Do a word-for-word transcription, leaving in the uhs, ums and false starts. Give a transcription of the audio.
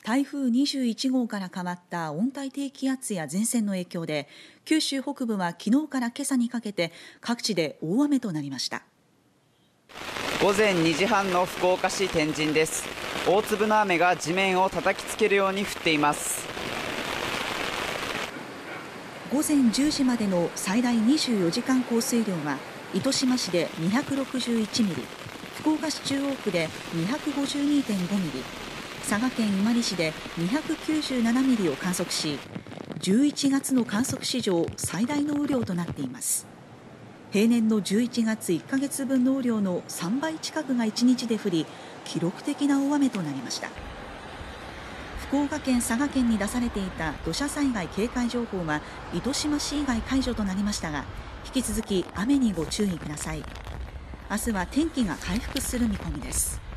台風にじゅういち号から変わった温帯低気圧や前線の影響で、九州北部は昨日から今朝にかけて各地で大雨となりました。 午前にじはんの福岡市天神です。大粒の雨が地面を叩きつけるように降っています。 午前じゅうじまでの最大にじゅうよじかん降水量は糸島市でにひゃくろくじゅういちミリ、福岡市中央区でにひゃくごじゅうにてんごミリ、佐賀県伊万里市でにひゃくきゅうじゅうななミリを観測し、じゅういちがつの観測史上最大の雨量となっています。平年のじゅういちがついっかげつぶんの雨量のさんばい近くがいちにちで降り、記録的な大雨となりました。福岡県、佐賀県に出されていた土砂災害警戒情報は糸島市以外解除となりましたが、引き続き雨にご注意ください。明日は天気が回復する見込みです。